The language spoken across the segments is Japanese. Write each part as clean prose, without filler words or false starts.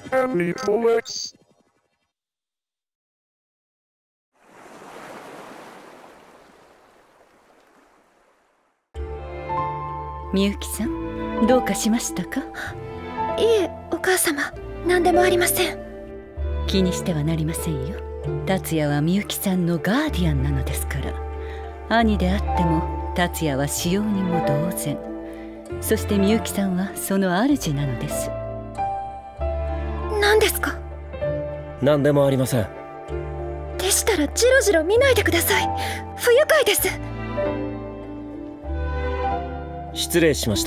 Happy Comics。 みゆきさん、どうかしましたか？ いえ、お母様、何でもありません。 気にしてはなりませんよ。達也はみゆきさんのガーディアンなのですから。兄であっても達也は使用人も同然。そしてみゆきさんはその主なのです。 何ですか？ 何でもありません。 でしたらジロジロ見ないでください。不愉快です。 失礼しました。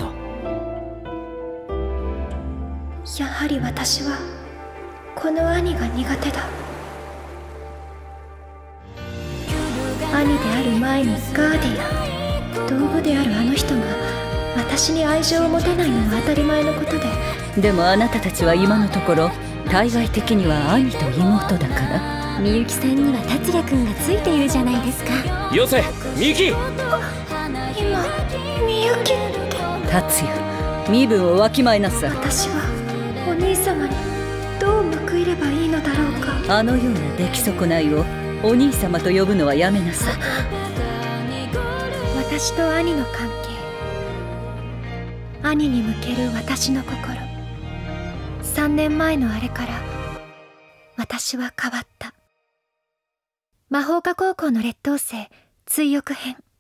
やはり私はこの兄が苦手だ。兄である前にガーディアン、道具であるあの人が私に愛情を持てないのは当たり前のことで。 でもあなたたちは今のところ対外的には兄と妹だから。 みゆきさんには達也くんがついているじゃないですか。 よせ、みゆき。 今みゆきって達也、身分をわきまえなさい。 私はお兄様にどう報いればいいのだろうか。 あのような出来損ないをお兄様と呼ぶのはやめなさい。 私と兄の関係、兄に向ける私の心。3年前のあれから私は変わった。魔法科高校の劣等生追憶編。